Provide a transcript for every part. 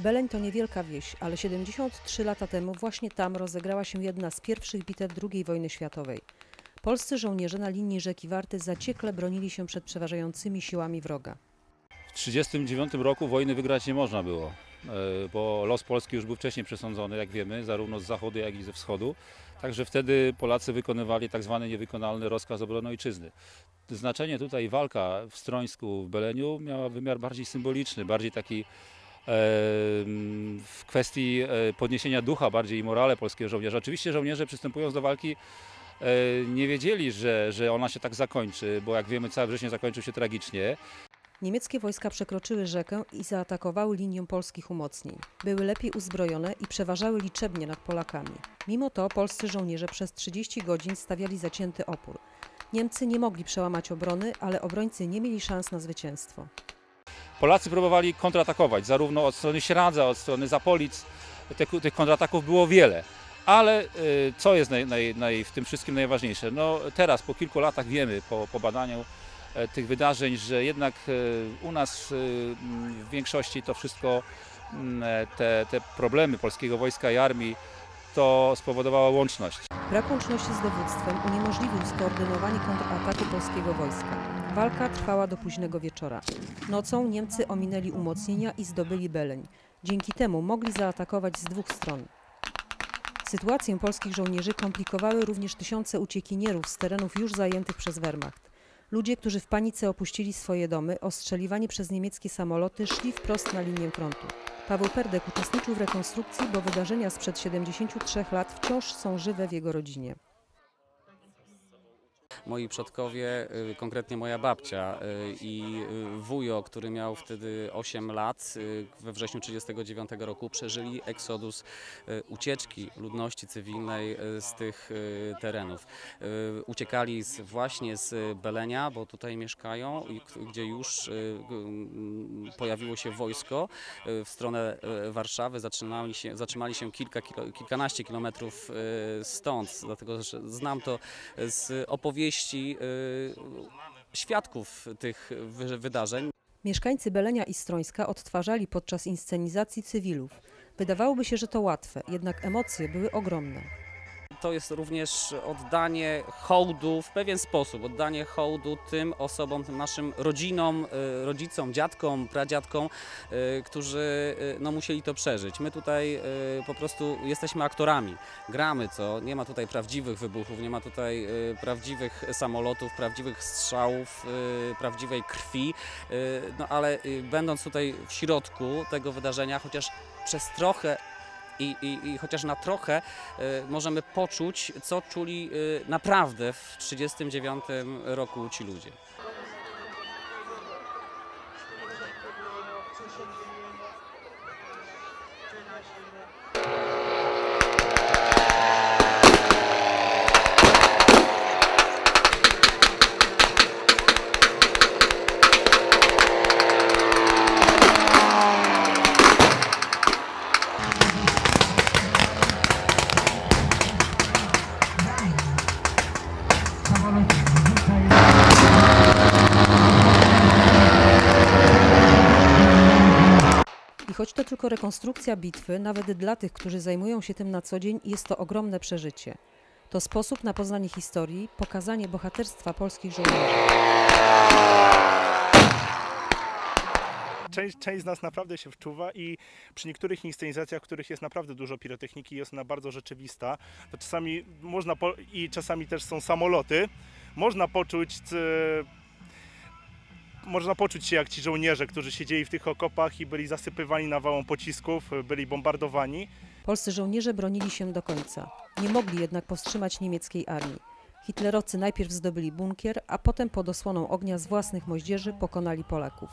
Beleń to niewielka wieś, ale 73 lata temu właśnie tam rozegrała się jedna z pierwszych bitew II wojny światowej. Polscy żołnierze na linii rzeki Warty zaciekle bronili się przed przeważającymi siłami wroga. W 1939 roku wojny wygrać nie można było, bo los Polski już był wcześniej przesądzony, jak wiemy, zarówno z zachodu, jak i ze wschodu. Także wtedy Polacy wykonywali tak zwany niewykonalny rozkaz obrony ojczyzny. Znaczenie tutaj walka w Strońsku, w Beleniu miała wymiar bardziej symboliczny, bardziej taki w kwestii podniesienia ducha, bardziej i morale polskiego żołnierza. Oczywiście żołnierze przystępując do walki nie wiedzieli, że ona się tak zakończy, bo jak wiemy cały wrzesień zakończył się tragicznie. Niemieckie wojska przekroczyły rzekę i zaatakowały linię polskich umocnień. Były lepiej uzbrojone i przeważały liczebnie nad Polakami. Mimo to polscy żołnierze przez 30 godzin stawiali zacięty opór. Niemcy nie mogli przełamać obrony, ale obrońcy nie mieli szans na zwycięstwo. Polacy próbowali kontratakować, zarówno od strony Śradza, od strony Zapolic. Tych kontrataków było wiele. Ale co jest w tym wszystkim najważniejsze? No, teraz po kilku latach wiemy, po badaniu tych wydarzeń, że jednak u nas w większości to wszystko, te problemy polskiego wojska i armii, to spowodowała łączność. Brak łączności z dowództwem uniemożliwił skoordynowanie kontrataku polskiego wojska. Walka trwała do późnego wieczora. Nocą Niemcy ominęli umocnienia i zdobyli Beleń. Dzięki temu mogli zaatakować z dwóch stron. Sytuację polskich żołnierzy komplikowały również tysiące uciekinierów z terenów już zajętych przez Wehrmacht. Ludzie, którzy w panice opuścili swoje domy, ostrzeliwani przez niemieckie samoloty, szli wprost na linię frontu. Paweł Perdek uczestniczył w rekonstrukcji, bo wydarzenia sprzed 73 lat wciąż są żywe w jego rodzinie. Moi przodkowie, konkretnie moja babcia i wujo, który miał wtedy 8 lat, we wrześniu 1939 roku przeżyli eksodus ucieczki ludności cywilnej z tych terenów. Uciekali właśnie z Belenia, bo tutaj mieszkają, gdzie już pojawiło się wojsko w stronę Warszawy. Zatrzymali się kilkanaście kilometrów stąd, dlatego że znam to z opowieści świadków tych wydarzeń. Mieszkańcy Belenia i Strońska odtwarzali podczas inscenizacji cywilów. Wydawałoby się, że to łatwe, jednak emocje były ogromne. To jest również oddanie hołdu w pewien sposób, oddanie hołdu tym osobom, tym naszym rodzinom, rodzicom, dziadkom, pradziadkom, którzy musieli to przeżyć. My tutaj po prostu jesteśmy aktorami, gramy, nie ma tutaj prawdziwych wybuchów, nie ma tutaj prawdziwych samolotów, prawdziwych strzałów, prawdziwej krwi, ale będąc tutaj w środku tego wydarzenia, chociaż przez trochę i chociaż na trochę możemy poczuć, co czuli naprawdę w 1939 roku ci ludzie. I choć to tylko rekonstrukcja bitwy, nawet dla tych, którzy zajmują się tym na co dzień, jest to ogromne przeżycie. To sposób na poznanie historii, pokazanie bohaterstwa polskich żołnierzy. Część z nas naprawdę się wczuwa i przy niektórych inscenizacjach, w których jest naprawdę dużo pirotechniki, jest ona bardzo rzeczywista. To czasami czasami też są samoloty. Można poczuć się jak ci żołnierze, którzy siedzieli w tych okopach i byli zasypywani nawałą pocisków, byli bombardowani. Polscy żołnierze bronili się do końca. Nie mogli jednak powstrzymać niemieckiej armii. Hitlerowcy najpierw zdobyli bunkier, a potem pod osłoną ognia z własnych moździerzy pokonali Polaków.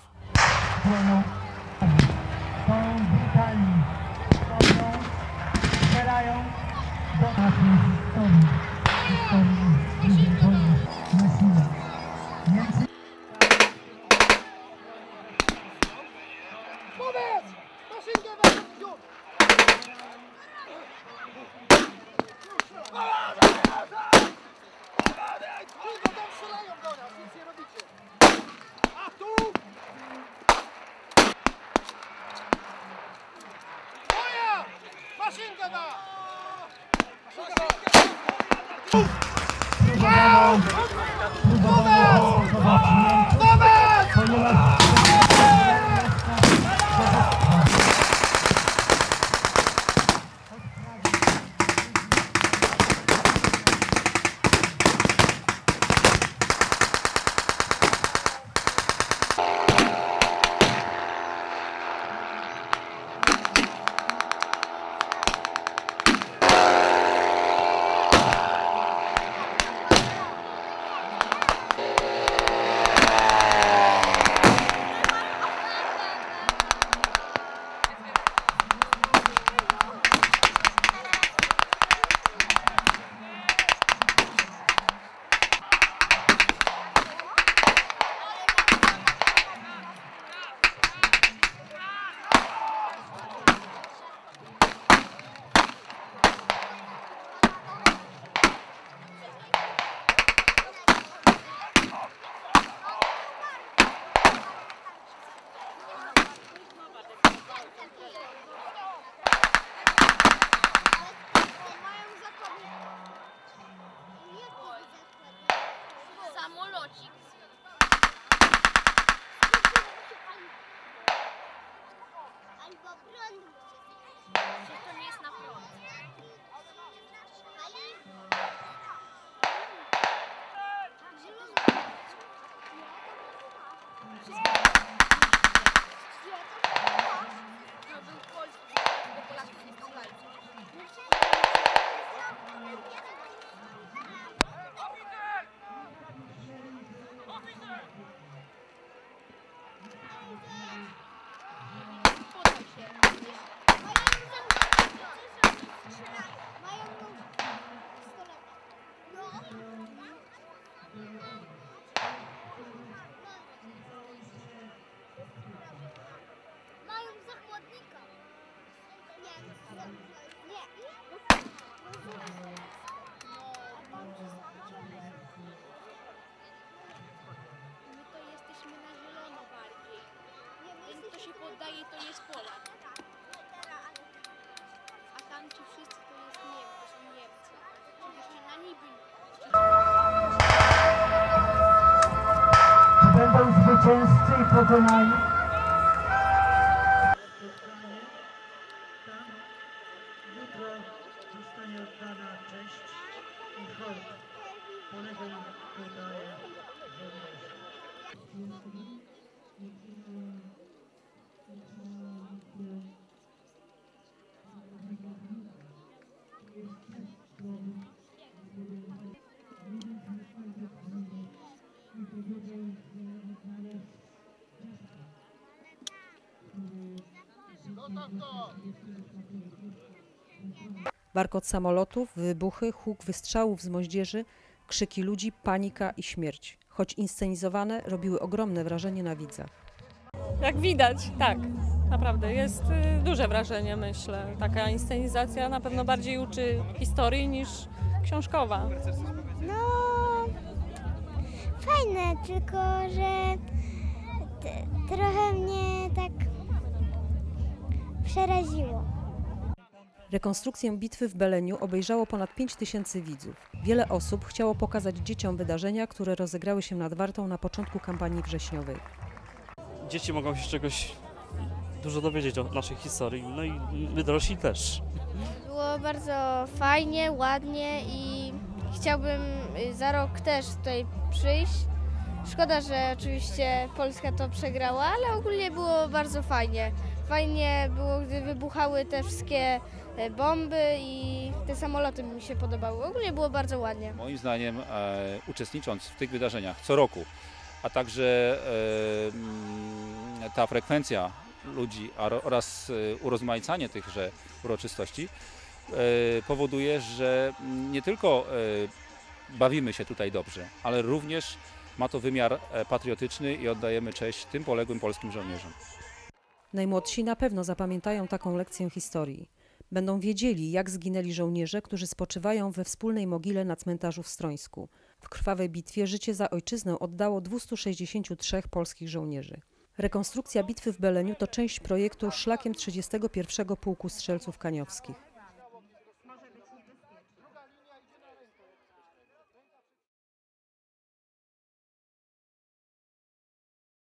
Samolocik. Albo prąd może. Że to nie jest na prąd. To był polski, bo Polaków nie strzelają. Mają zakładnika. Nie. My to jesteśmy na zielono bardziej. Ten, kto się poddaje, to jest Polak. A tamci wszyscy to jest to są Niemcy. Czyli na niby. Będą zwycięzcy i pokonani. Jutro zostanie oddana cześć i hołd poległym tutaj żołnierzom. Warkot samolotów, wybuchy, huk wystrzałów z moździerzy, krzyki ludzi, panika i śmierć. Choć inscenizowane, robiły ogromne wrażenie na widzach. Jak widać, tak. Naprawdę jest duże wrażenie, myślę. Taka inscenizacja na pewno bardziej uczy historii niż książkowa. No, fajne, tylko że trochę mnie tak przeraziło. Rekonstrukcję bitwy w Beleniu obejrzało ponad 5000 widzów. Wiele osób chciało pokazać dzieciom wydarzenia, które rozegrały się nad Wartą na początku kampanii wrześniowej. Dzieci mogą się czegoś dużo dowiedzieć o naszej historii, no i my dorośli też. Było bardzo fajnie, ładnie i chciałbym za rok też tutaj przyjść. Szkoda, że oczywiście Polska to przegrała, ale ogólnie było bardzo fajnie. Fajnie było, gdy wybuchały te wszystkie bomby i te samoloty mi się podobały. Ogólnie było bardzo ładnie. Moim zdaniem uczestnicząc w tych wydarzeniach co roku, a także ta frekwencja ludzi oraz urozmaicanie tychże uroczystości powoduje, że nie tylko bawimy się tutaj dobrze, ale również ma to wymiar patriotyczny i oddajemy cześć tym poległym polskim żołnierzom. Najmłodsi na pewno zapamiętają taką lekcję historii. Będą wiedzieli, jak zginęli żołnierze, którzy spoczywają we wspólnej mogile na cmentarzu w Strońsku. W krwawej bitwie życie za ojczyznę oddało 263 polskich żołnierzy. Rekonstrukcja bitwy w Beleniu to część projektu Szlakiem 31 Pułku Strzelców Kaniowskich.